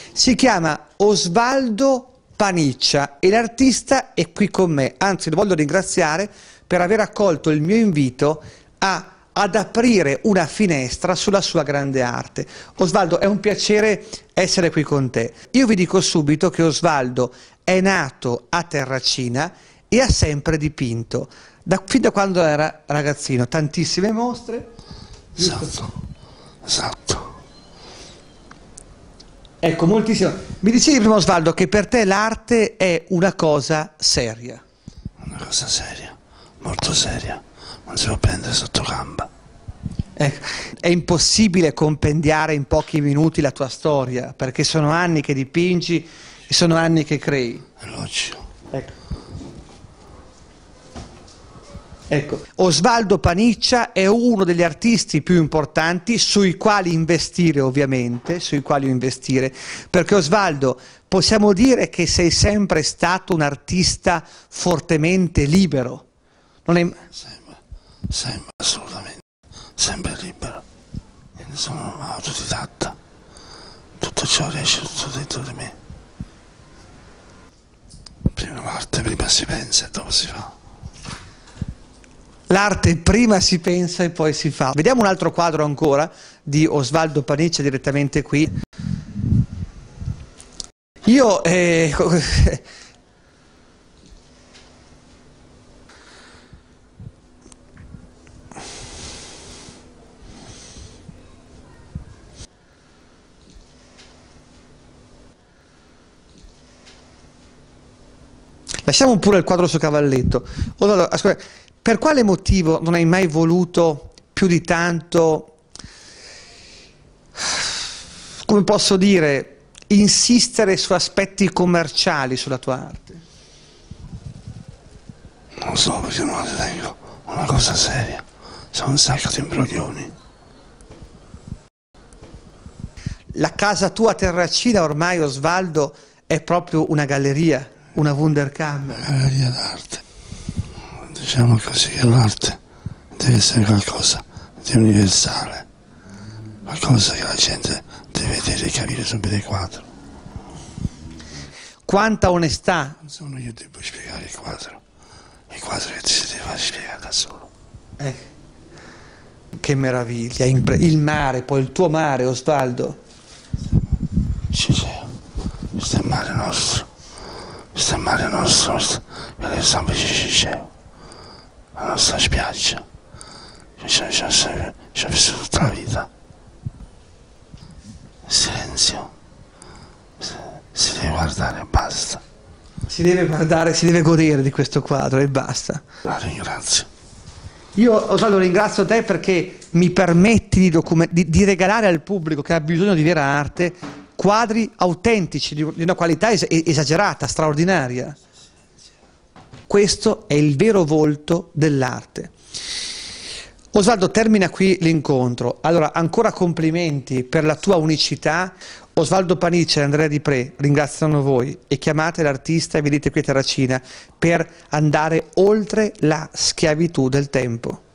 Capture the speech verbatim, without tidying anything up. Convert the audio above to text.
Si chiama Osvaldo Paniccia e l'artista è qui con me, anzi lo voglio ringraziare per aver accolto il mio invito a, ad aprire una finestra sulla sua grande arte. Osvaldo, è un piacere essere qui con te. Io vi dico subito che Osvaldo è nato a Terracina e ha sempre dipinto, da, fin da quando era ragazzino, tantissime mostre. Esatto, esatto. Ecco, moltissimo. Mi dicevi prima, Osvaldo, che per te l'arte è una cosa seria. Una cosa seria, molto seria, non si può prendere sotto gamba. Ecco, è impossibile compendiare in pochi minuti la tua storia, perché sono anni che dipingi e sono anni che crei. È logico. Ecco. Ecco, Osvaldo Paniccia è uno degli artisti più importanti sui quali investire, ovviamente, sui quali investire, perché Osvaldo, possiamo dire che sei sempre stato un artista fortemente libero. Non è... Sempre, sempre, assolutamente, sempre libero. Io sono un autodidatta, tutto ciò riesce tutto dentro di me. Prima parte, prima si pensa e dopo si fa. L'arte prima si pensa e poi si fa. Vediamo un altro quadro ancora di Osvaldo Paniccia direttamente qui. Io... Eh, lasciamo pure il quadro sul cavalletto. Osvaldo, ascolta, per quale motivo non hai mai voluto più di tanto, come posso dire, insistere su aspetti commerciali sulla tua arte? Non so, perché non la ritengo una cosa seria. Sono un sacco di imbroglioni. La casa tua a Terracina ormai, Osvaldo, è proprio una galleria, una Wunderkammer. Una galleria d'arte. Diciamo così che l'arte deve essere qualcosa di universale, qualcosa che la gente deve vedere e capire subito il quadro. Quanta onestà! Non sono io che devo spiegare il quadro, il quadro che ti si deve fare spiegare da solo. Eh, che meraviglia, il mare, poi il tuo mare, Osvaldo. Ciceo, questo è il mare nostro, questo è il mare nostro, questo è il San Ciceo. La nostra spiaggia, ci ha vissuto tutta la vita. Silenzio, si deve guardare e basta. Si deve guardare, si deve godere di questo quadro e basta. La ringrazio. Io, Osvaldo, ringrazio te perché mi permetti di, di, di regalare al pubblico che ha bisogno di vera arte quadri autentici, di, di una qualità es esagerata, straordinaria. Questo è il vero volto dell'arte. Osvaldo, termina qui l'incontro. Allora, ancora complimenti per la tua unicità. Osvaldo Paniccia e Andrea Di Pre ringraziano voi e chiamate l'artista e venite qui a Terracina per andare oltre la schiavitù del tempo.